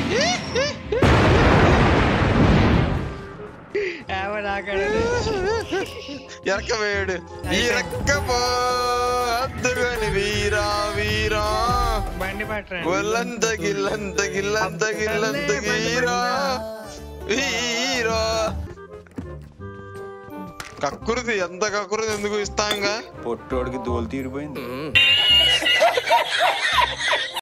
ఎరకవేడు ఇరక్కపో అద్దుగని వీరా వీరా బండి పట్టరా ఒళ్ళంత గిల్లంత గిల్లంత గిల్లంత వీరా వీరా. కక్కురుది ఎంత కక్కురుది ఎందుకు ఇస్తాంగా? పొట్టోడికి దోలు తీరిపోయింది.